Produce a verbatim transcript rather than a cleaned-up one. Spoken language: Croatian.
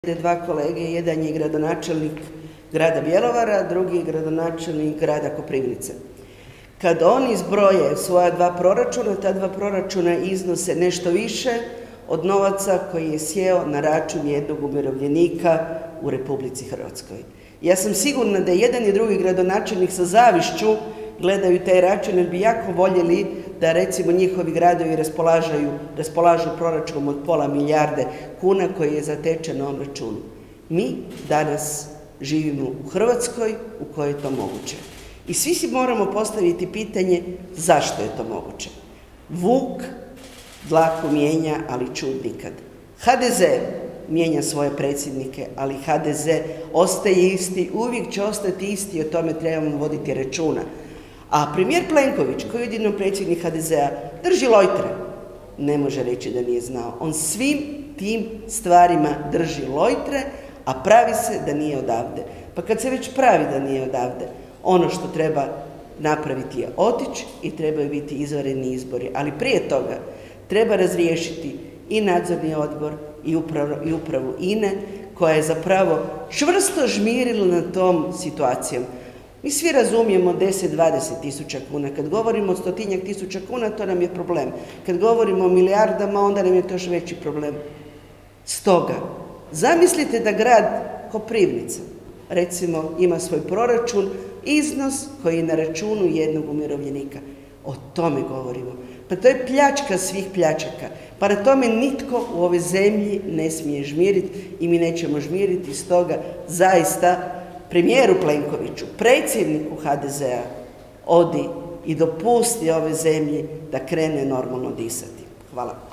Dva kolege, jedan je gradonačelnik grada Bjelovara, drugi je gradonačelnik grada Koprivnice. Kad oni zbroje svoja dva proračuna, ta dva proračuna iznose nešto više od novaca koji je sjeo na račun jednog umirovljenika u Republici Hrvatskoj. Ja sam sigurna da jedan i drugi gradonačelnik sa zavišću gledaju taj račun jer bi jako voljeli da recimo njihovi gradovi raspolažu proračunom od pola milijarde kuna koji je zatečen na ovom računu. Mi danas živimo u Hrvatskoj u kojoj je to moguće. I svi si moramo postaviti pitanje zašto je to moguće. Vuk dlaku mijenja, ali čud nikad. ha de ze mijenja svoje predsjednike, ali ha de ze ostaje isti, uvijek će ostati isti i o tome trebamo voditi računa. A premijer Plenković, koji je jedino predsjednik ha de zea, drži lojtre. Ne može reći da nije znao. On svim tim stvarima drži lojtre, a pravi se da nije odavde. Pa kad se već pravi da nije odavde, ono što treba napraviti je otići i trebaju biti izvanredni izbori. Ali prije toga treba razriješiti i nadzorni odbor i upravu, i upravu I N E, koja je zapravo čvrsto žmirila na tom situacijom. Mi svi razumijemo deset do dvadeset tisuća kuna. Kad govorimo o stotinjak tisuća kuna, to nam je problem. Kad govorimo o milijardama, onda nam je to još veći problem. Stoga, zamislite da grad Koprivnica, recimo, ima svoj proračun, iznos koji je na računu jednog umirovljenika. O tome govorimo. Pa to je pljačka svih pljačaka. Pa na tome nitko u ovoj zemlji ne smije žmiriti i mi nećemo žmiriti. Stoga, zaista, premijeru Plenkoviću, predsjedniku ha de zea, odi i dopusti ove zemlji da krene normalno disati. Hvala.